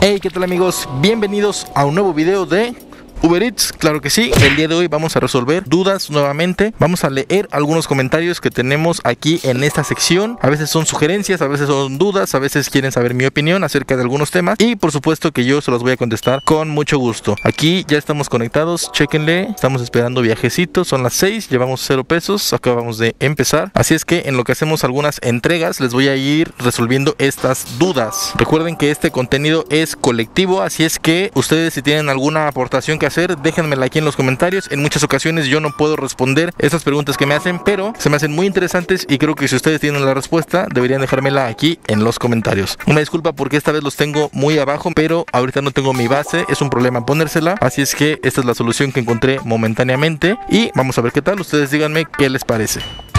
Hey, ¿qué tal amigos? Bienvenidos a un nuevo video de Uber Eats, claro que sí. El día de hoy vamos a resolver dudas nuevamente. Vamos a leer algunos comentarios que tenemos aquí en esta sección. A veces son sugerencias, a veces son dudas, a veces quieren saber mi opinión acerca de algunos temas. Y por supuesto que yo se los voy a contestar con mucho gusto. Aquí ya estamos conectados, chéquenle. Estamos esperando viajecitos, son las 6, llevamos 0 pesos, acabamos de empezar. Así es que en lo que hacemos algunas entregas les voy a ir resolviendo estas dudas. Recuerden que este contenido es colectivo, así es que ustedes si tienen alguna aportación que hacer, déjenmela aquí en los comentarios. En muchas ocasiones yo no puedo responder esas preguntas que me hacen, pero se me hacen muy interesantes y creo que si ustedes tienen la respuesta deberían dejármela aquí en los comentarios. Una disculpa porque esta vez los tengo muy abajo, pero ahorita no tengo mi base, es un problema ponérsela, así es que esta es la solución que encontré momentáneamente y vamos a ver qué tal. Ustedes díganme qué les parece.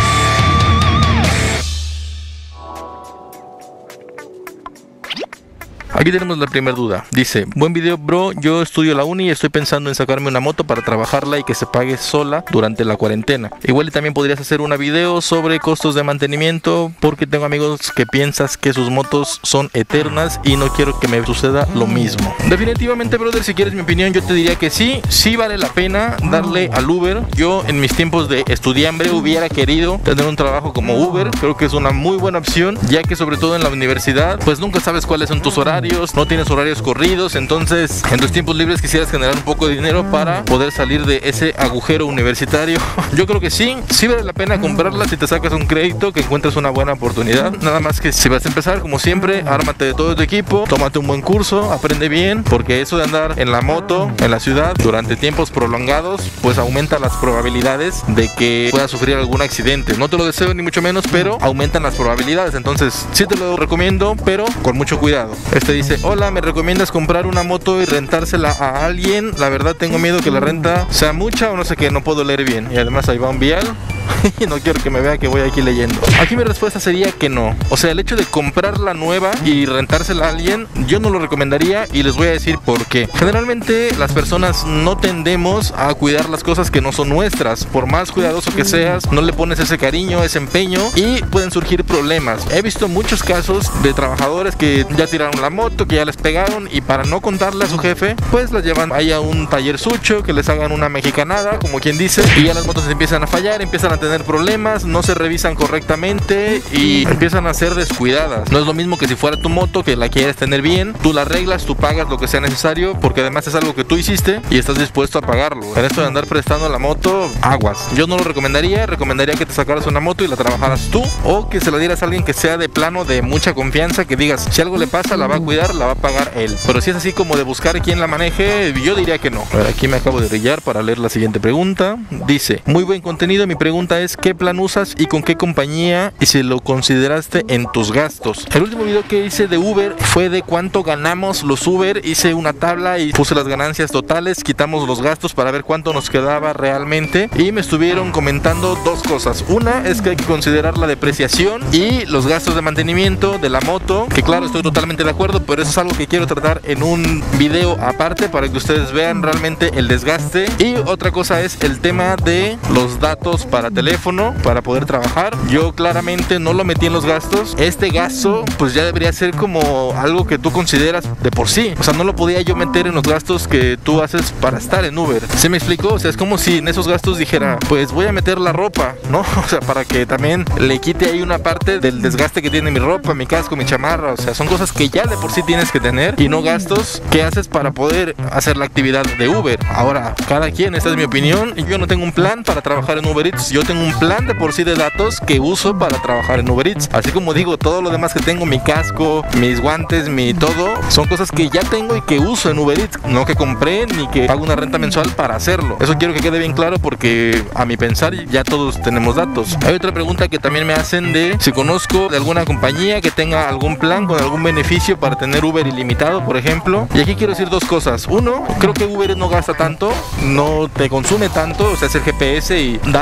Aquí tenemos la primera duda. Dice: buen video bro, yo estudio la uni y estoy pensando en sacarme una moto para trabajarla y que se pague sola durante la cuarentena. Igual y también podrías hacer una video sobre costos de mantenimiento, porque tengo amigos que piensan que sus motos son eternas y no quiero que me suceda lo mismo. Definitivamente brother, si quieres mi opinión, yo te diría que sí vale la pena darle al Uber. Yo en mis tiempos de estudiambre hubiera querido tener un trabajo como Uber. Creo que es una muy buena opción, ya que sobre todo en la universidad pues nunca sabes cuáles son tus horarios, no tienes horarios corridos, entonces en tus tiempos libres quisieras generar un poco de dinero para poder salir de ese agujero universitario. Yo creo que sí vale la pena comprarla si te sacas un crédito, que encuentres una buena oportunidad. Nada más que si vas a empezar, como siempre, ármate de todo tu equipo, tómate un buen curso, aprende bien, porque eso de andar en la moto en la ciudad durante tiempos prolongados pues aumenta las probabilidades de que puedas sufrir algún accidente. No te lo deseo ni mucho menos, pero aumentan las probabilidades, entonces sí te lo recomiendo, pero con mucho cuidado. Dice: hola, ¿me recomiendas comprar una moto y rentársela a alguien? La verdad tengo miedo que la renta sea mucha o no sé qué, no puedo leer bien. Y además ahí va un vial y no quiero que me vea que voy aquí leyendo. Aquí mi respuesta sería que no. O sea, el hecho de comprarla nueva y rentársela a alguien, yo no lo recomendaría y les voy a decir por qué. Generalmente las personas no tendemos a cuidar las cosas que no son nuestras. Por más cuidadoso que seas, no le pones ese cariño, ese empeño y pueden surgir problemas. He visto muchos casos de trabajadores que ya tiraron la moto, que ya les pegaron y para no contarle a su jefe pues las llevan ahí a un taller sucho, que les hagan una mexicanada como quien dice, y ya las motos empiezan a fallar, empiezan a tener problemas, no se revisan correctamente y empiezan a ser descuidadas. No es lo mismo que si fuera tu moto, que la quieres tener bien, tú la arreglas, tú pagas lo que sea necesario, porque además es algo que tú hiciste y estás dispuesto a pagarlo. En esto de andar prestando la moto, aguas. Yo no lo recomendaría que te sacaras una moto y la trabajaras tú, o que se la dieras a alguien que sea de plano de mucha confianza, que digas, si algo le pasa la va a cuidar, la va a pagar él. Pero si es así como de buscar quién la maneje, yo diría que no. A ver, aquí me acabo de brillar para leer la siguiente pregunta. Dice: muy buen contenido, mi pregunta es ¿qué plan usas y con qué compañía y si lo consideraste en tus gastos? El último video que hice de Uber fue de cuánto ganamos los Uber. Hice una tabla y puse las ganancias totales, quitamos los gastos para ver cuánto nos quedaba realmente y me estuvieron comentando dos cosas. Una es que hay que considerar la depreciación y los gastos de mantenimiento de la moto, que claro, estoy totalmente de acuerdo, pero eso es algo que quiero tratar en un video aparte para que ustedes vean realmente el desgaste. Y otra cosa es el tema de los datos para teléfono para poder trabajar. Yo claramente no lo metí en los gastos. Este gasto pues ya debería ser como algo que tú consideras de por sí. O sea, no lo podía yo meter en los gastos que tú haces para estar en Uber. ¿Se me explicó? O sea, es como si en esos gastos dijera, pues voy a meter la ropa, ¿no? O sea, para que también le quite ahí una parte del desgaste que tiene mi ropa, mi casco, mi chamarra. O sea, son cosas que ya de por sí tienes que tener y no gastos que haces para poder hacer la actividad de Uber. Ahora, cada quien, esta es mi opinión. Yo no tengo un plan para trabajar en Uber Eats. Yo tengo un plan de por sí de datos que uso para trabajar en Uber Eats. Así como digo, todo lo demás que tengo, mi casco, mis guantes, mi todo, son cosas que ya tengo y que uso en Uber Eats. No que compré ni que pago una renta mensual para hacerlo. Eso quiero que quede bien claro porque a mi pensar ya todos tenemos datos. Hay otra pregunta que también me hacen de si conozco de alguna compañía que tenga algún plan con algún beneficio para tener Uber ilimitado, por ejemplo. Y aquí quiero decir dos cosas. Uno, creo que Uber no gasta tanto, no te consume tanto, o sea, es el GPS y datos, o sea,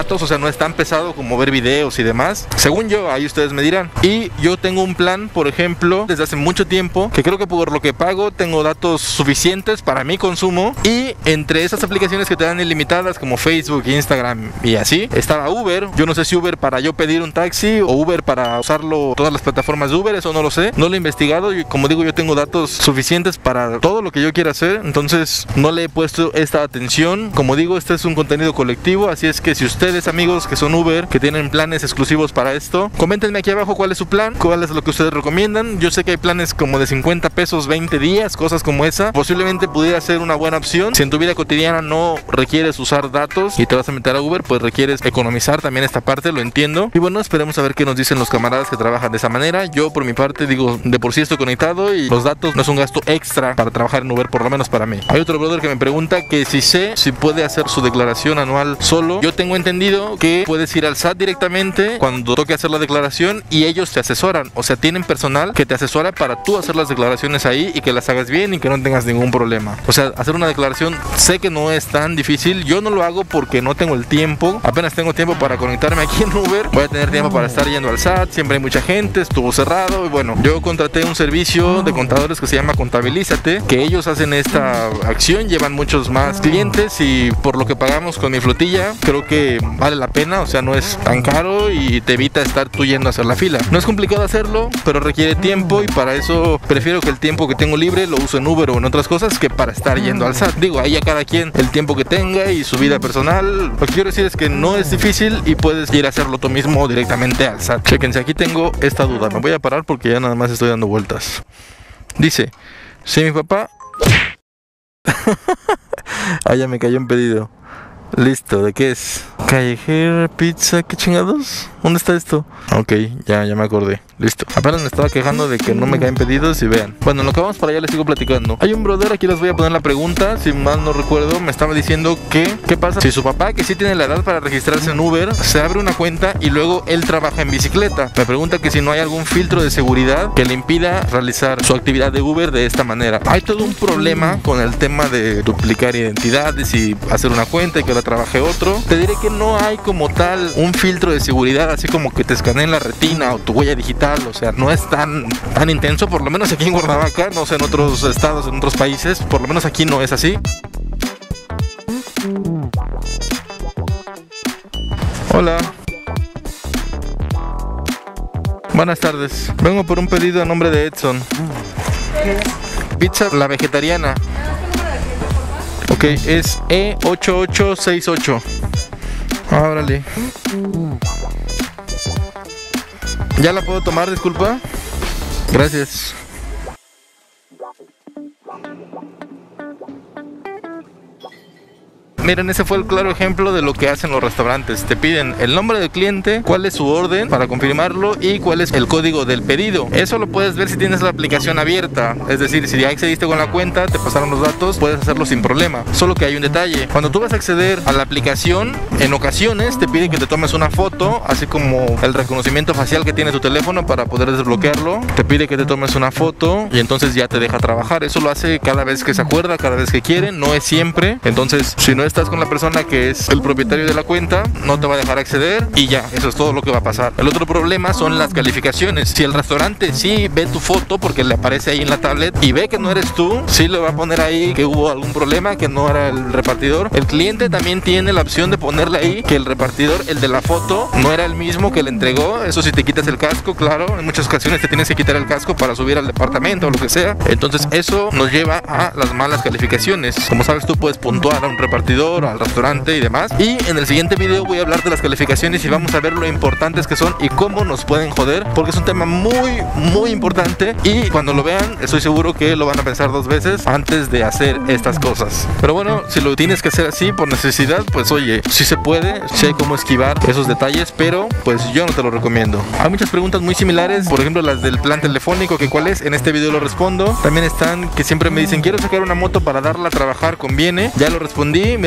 no es tan pesado como ver videos y demás. Según yo, ahí ustedes me dirán. Y yo tengo un plan, por ejemplo, desde hace mucho tiempo, que creo que por lo que pago tengo datos suficientes para mi consumo. Y entre esas aplicaciones que te dan ilimitadas como Facebook, Instagram y así, estaba Uber. Yo no sé si Uber para yo pedir un taxi o Uber para usarlo todas las plataformas de Uber, eso no lo sé. No lo he investigado y como digo, yo tengo datos suficientes para todo lo que yo quiera hacer. Entonces no le he puesto esta atención. Como digo, este es un contenido colectivo, así es que si ustedes, amigos que son Uber, que tienen planes exclusivos para esto, coméntenme aquí abajo cuál es su plan, cuál es lo que ustedes recomiendan. Yo sé que hay planes como de 50 pesos 20 días, cosas como esa. Posiblemente pudiera ser una buena opción. Si en tu vida cotidiana no requieres usar datos y te vas a meter a Uber, pues requieres economizar también esta parte, lo entiendo. Y bueno, esperemos a ver qué nos dicen los camaradas que trabajan de esa manera. Yo por mi parte digo, de por sí estoy conectado y los datos no es un gasto extra para trabajar en Uber, por lo menos para mí. Hay otro brother que me pregunta que si puede hacer su declaración anual solo. Yo tengo entendido que puedes ir al SAT directamente cuando toque hacer la declaración y ellos te asesoran, o sea, tienen personal que te asesora para tú hacer las declaraciones ahí y que las hagas bien y que no tengas ningún problema. O sea, hacer una declaración sé que no es tan difícil. Yo no lo hago porque no tengo el tiempo, apenas tengo tiempo para conectarme aquí en Uber. Voy a tener tiempo para estar yendo al SAT, siempre hay mucha gente, estuvo cerrado y bueno, yo contraté un servicio de contadores que se llama Contabilízate, que ellos hacen esta acción, llevan muchos más clientes y por lo que pagamos con mi flotilla creo que vale la pena, o sea, no es tan caro y te evita estar tú yendo a hacer la fila. No es complicado hacerlo, pero requiere tiempo y para eso prefiero que el tiempo que tengo libre lo uso en Uber o en otras cosas que para estar yendo al SAT. Digo, ahí a cada quien el tiempo que tenga y su vida personal. Lo que quiero decir es que no es difícil y puedes ir a hacerlo tú mismo directamente al SAT. Chequense, aquí tengo esta duda, me voy a parar porque ya nada más estoy dando vueltas. Dice, si mi papá... Ah, ya me cayó un pedido. Listo, ¿de qué es? Callejera, pizza, ¿qué chingados? ¿Dónde está esto? Ok, ya me acordé. Listo. Apenas me estaba quejando de que no me caen pedidos y vean. Bueno, en lo que vamos para allá les sigo platicando. Hay un brother, aquí les voy a poner la pregunta. Si mal no recuerdo, me estaba diciendo que ¿qué pasa si su papá, que sí tiene la edad para registrarse en Uber, se abre una cuenta y luego él trabaja en bicicleta? Me pregunta que si no hay algún filtro de seguridad que le impida realizar su actividad de Uber de esta manera. Hay todo un problema con el tema de duplicar identidades y hacer una cuenta y que la trabaje otro. Te diré que no hay como tal un filtro de seguridad, así como que te escaneen la retina o tu huella digital. O sea, no es tan intenso, por lo menos aquí en Cuernavaca. No sé en otros estados, en otros países, por lo menos aquí no es así. Hola. Buenas tardes. Vengo por un pedido a nombre de Edson. Pizza la vegetariana. Ok, es E8868. Órale. ¿Ya la puedo tomar, disculpa? Gracias. Miren, ese fue el claro ejemplo de lo que hacen los restaurantes. Te piden el nombre del cliente, cuál es su orden para confirmarlo y cuál es el código del pedido. Eso lo puedes ver si tienes la aplicación abierta. Es decir, si ya accediste con la cuenta, te pasaron los datos, puedes hacerlo sin problema. Solo que hay un detalle. Cuando tú vas a acceder a la aplicación, en ocasiones te pide que te tomes una foto, así como el reconocimiento facial que tiene tu teléfono para poder desbloquearlo. Te pide que te tomes una foto y entonces ya te deja trabajar. Eso lo hace cada vez que se acuerda, cada vez que quiere, no es siempre. Entonces, si no estás con la persona que es el propietario de la cuenta, no te va a dejar acceder y ya, eso es todo lo que va a pasar. El otro problema son las calificaciones. Si el restaurante sí ve tu foto porque le aparece ahí en la tablet y ve que no eres tú, sí le va a poner ahí que hubo algún problema, que no era el repartidor. El cliente también tiene la opción de ponerle ahí que el repartidor, el de la foto, no era el mismo que le entregó. Eso si te quitas el casco, claro, en muchas ocasiones te tienes que quitar el casco para subir al departamento o lo que sea. Entonces eso nos lleva a las malas calificaciones. Como sabes, tú puedes puntuar a un repartidor, al restaurante y demás. Y en el siguiente video voy a hablar de las calificaciones y vamos a ver lo importantes que son y cómo nos pueden joder, porque es un tema muy importante y cuando lo vean estoy seguro que lo van a pensar dos veces antes de hacer estas cosas. Pero bueno, si lo tienes que hacer así por necesidad, pues oye, sí se puede, sí hay cómo esquivar esos detalles, pero pues yo no te lo recomiendo. Hay muchas preguntas muy similares, por ejemplo las del plan telefónico, que cuál es, en este video lo respondo. También están que siempre me dicen, quiero sacar una moto para darla a trabajar, ¿conviene? Ya lo respondí, mi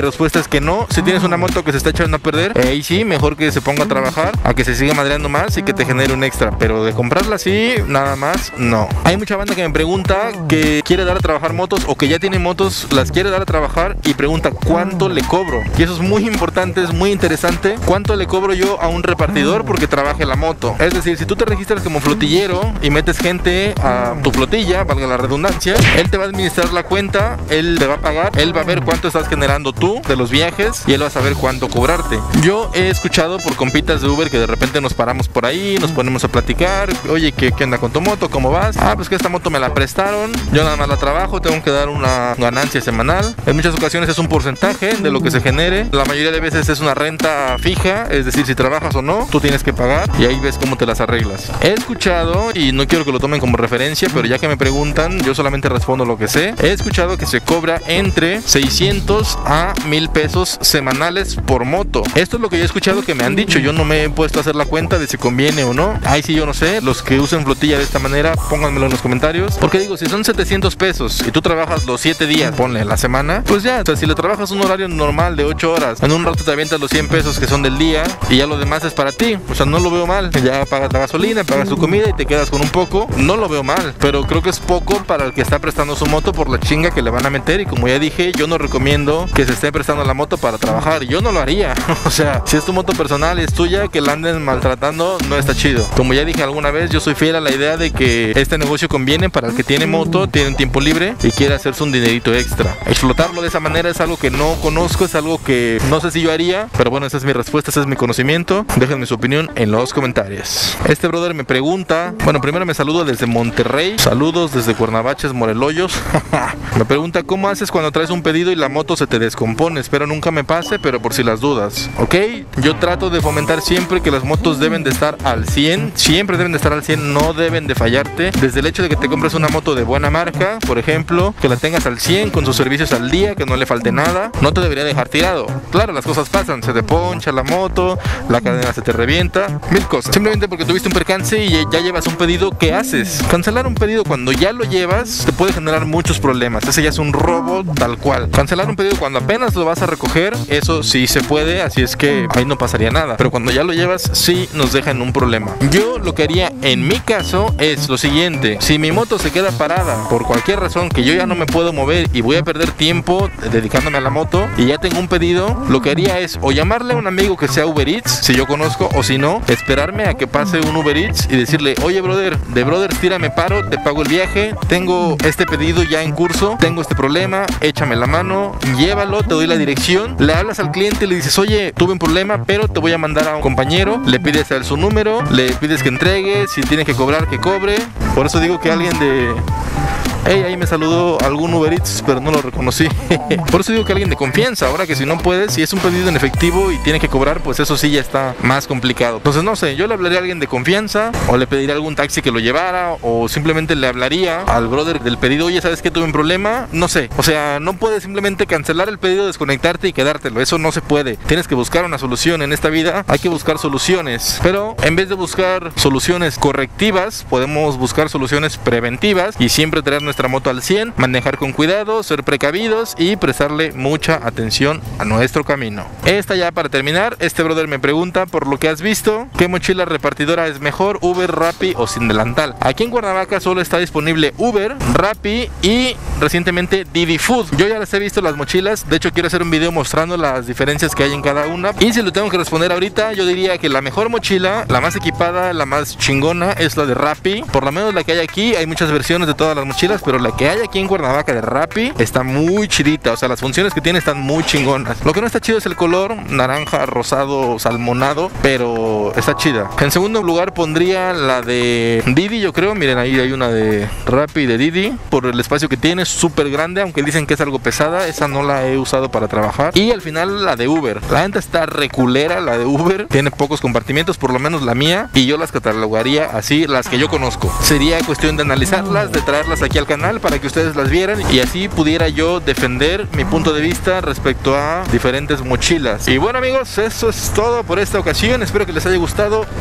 respuesta es que no. Si tienes una moto que se está echando a perder, ahí sí, mejor que se ponga a trabajar a que se siga madreando más y que te genere un extra. Pero de comprarla así, nada más, no. Hay mucha banda que me pregunta que quiere dar a trabajar motos o que ya tiene motos, las quiere dar a trabajar y pregunta cuánto le cobro. Y eso es muy importante, es muy interesante. ¿Cuánto le cobro yo a un repartidor porque trabaje la moto? Es decir, si tú te registras como flotillero y metes gente a tu flotilla, valga la redundancia, él te va a administrar la cuenta, él te va a pagar, él va a ver cuánto estás generando tú de los viajes y él va a saber cuánto cobrarte. Yo he escuchado por compitas de Uber que de repente nos paramos por ahí, nos ponemos a platicar. Oye, ¿qué onda con tu moto? ¿Cómo vas? Ah, pues que esta moto me la prestaron, yo nada más la trabajo, tengo que dar una ganancia semanal. En muchas ocasiones es un porcentaje de lo que se genere. La mayoría de veces es una renta fija, es decir, si trabajas o no, tú tienes que pagar y ahí ves cómo te las arreglas. He escuchado, y no quiero que lo tomen como referencia, pero ya que me preguntan, yo solamente respondo lo que sé. He escuchado que se cobra entre 600 a 1000 pesos semanales por moto. Esto es lo que yo he escuchado que me han dicho. Yo no me he puesto a hacer la cuenta de si conviene o no. Ahí sí yo no sé. Los que usen flotilla de esta manera, pónganmelo en los comentarios. Porque digo, si son 700 pesos y tú trabajas los 7 días, ponle la semana, pues ya, o sea, si le trabajas un horario normal de 8 horas, en un rato te avientas los 100 pesos que son del día y ya lo demás es para ti. O sea, no lo veo mal. Ya pagas la gasolina, pagas tu comida y te quedas con un poco. No lo veo mal, pero creo que es poco para el que está prestando su moto por la chinga que le van a meter. Y como ya dije, yo no recomiendo que se esté prestando la moto para trabajar. Yo no lo haría. O sea, si es tu moto personal y es tuya, que la anden maltratando no está chido. Como ya dije alguna vez, yo soy fiel a la idea de que este negocio conviene para el que tiene moto, tiene un tiempo libre y quiere hacerse un dinerito extra. Explotarlo de esa manera es algo que no conozco, es algo que no sé si yo haría, pero bueno, esa es mi respuesta, ese es mi conocimiento. Déjenme su opinión en los comentarios. Este brother me pregunta, bueno, primero me saluda desde Monterrey, saludos desde Cuernavaches, Moreloyos. Me pregunta, ¿cómo haces cuando traes un pedido y la moto se te descompone? Espero nunca me pase, pero por si las dudas. Ok, yo trato de fomentar siempre que las motos deben de estar al 100, siempre deben de estar al 100, no deben de fallarte. Desde el hecho de que te compres una moto de buena marca, por ejemplo, que la tengas al 100 con sus servicios al día, que no le falte nada, no te debería dejar tirado. Claro, las cosas pasan, se te poncha la moto, la cadena se te revienta, mil cosas. Simplemente porque tuviste un percance y ya llevas un pedido, ¿qué haces? Cancelar un pedido cuando ya lo llevas te puede generar muchos problemas. Ese ya es un robo tal cual. Cancelar un pedido cuando apenas lo vas a recoger, eso sí se puede, así es que ahí no pasaría nada. Pero cuando ya lo llevas, sí nos deja en un problema. Yo lo que haría en mi caso es lo siguiente: si mi moto se queda parada por cualquier razón, que yo ya no me puedo mover y voy a perder tiempo dedicándome a la moto y ya tengo un pedido, lo que haría es o llamarle a un amigo que sea Uber Eats, si yo conozco, o si no, esperarme a que pase un Uber Eats y decirle, oye brother, de brother tira me paro, te pago el viaje, tengo este pedido ya en curso, tengo este problema, échame la mano, llévalo, te doy la dirección, le hablas al cliente y le dices, oye, tuve un problema, pero te voy a mandar a un compañero, le pides a él su número, le pides que entregue, si tiene que cobrar, que cobre. Por eso digo que alguien de... Hey, ahí me saludó algún Uber Eats, pero no lo reconocí. Por eso digo que alguien de confianza. Ahora que si no puedes, si es un pedido en efectivo y tiene que cobrar, pues eso sí ya está más complicado. Entonces no sé, yo le hablaría a alguien de confianza, o le pediría algún taxi que lo llevara, o simplemente le hablaría al brother del pedido, oye, ¿sabes que tuve un problema? No sé, o sea, no puedes simplemente cancelar el pedido, desconectarte y quedártelo. Eso no se puede. Tienes que buscar una solución en esta vida. Hay que buscar soluciones, pero en vez de buscar soluciones correctivas, podemos buscar soluciones preventivas y siempre traer nuestra moto al 100, manejar con cuidado, ser precavidos y prestarle mucha atención a nuestro camino. Esta ya para terminar, este brother me pregunta, por lo que has visto, ¿qué mochila repartidora es mejor, Uber, Rappi o sin delantal? Aquí en Cuernavaca solo está disponible Uber, Rappi y recientemente Didi Food. Yo ya les he visto las mochilas, de hecho quiero hacer un video mostrando las diferencias que hay en cada una, y si lo tengo que responder ahorita, yo diría que la mejor mochila, la más equipada, la más chingona es la de Rappi. Por lo menos la que hay aquí, hay muchas versiones de todas las mochilas, pero la que hay aquí en Cuernavaca de Rappi está muy chidita, o sea, las funciones que tiene están muy chingonas. Lo que no está chido es el color, naranja, rosado, salmonado, pero está chida. En segundo lugar pondría la de Didi, yo creo, miren ahí hay una de Rappi y de Didi, por el espacio que tiene, súper grande, aunque dicen que es algo pesada, esa no la he usado para trabajar. Y al final la de Uber, la gente está reculera, la de Uber, tiene pocos compartimentos, por lo menos la mía, y yo las catalogaría así, las que yo conozco. Sería cuestión de analizarlas, de traerlas aquí al canal para que ustedes las vieran y así pudiera yo defender mi punto de vista respecto a diferentes mochilas. Y bueno amigos, eso es todo por esta ocasión, espero que les haya gustado.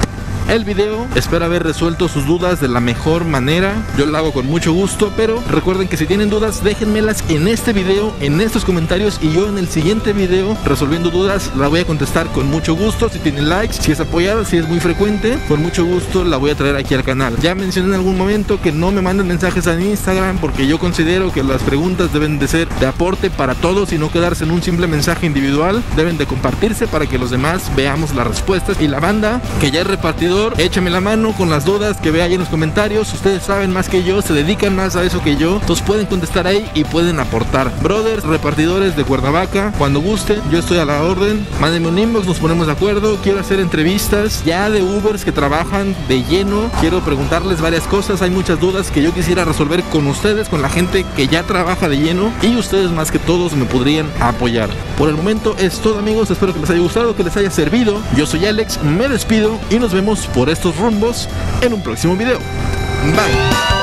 el video. Espero haber resuelto sus dudas de la mejor manera. Yo lo hago con mucho gusto, pero recuerden que si tienen dudas, déjenmelas en este video, en estos comentarios, y yo en el siguiente video, resolviendo dudas, la voy a contestar con mucho gusto. Si tienen likes, si es apoyada, si es muy frecuente, con mucho gusto la voy a traer aquí al canal. Ya mencioné en algún momento que no me manden mensajes en Instagram, porque yo considero que las preguntas deben de ser de aporte para todos y no quedarse en un simple mensaje individual. Deben de compartirse para que los demás veamos las respuestas. Y la banda que ya es repartidor, échame la mano con las dudas que vea ahí en los comentarios. Ustedes saben más que yo, se dedican más a eso que yo, entonces pueden contestar ahí y pueden aportar. Brothers, repartidores de Cuernavaca, cuando gusten, yo estoy a la orden. Mándenme un inbox, nos ponemos de acuerdo. Quiero hacer entrevistas ya de Ubers que trabajan de lleno. Quiero preguntarles varias cosas. Hay muchas dudas que yo quisiera resolver con ustedes, con la gente que ya trabaja de lleno, y ustedes más que todos me podrían apoyar. Por el momento es todo, amigos. Espero que les haya gustado, que les haya servido. Yo soy Alex, me despido y nos vemos por estos rumbos en un próximo video. Bye.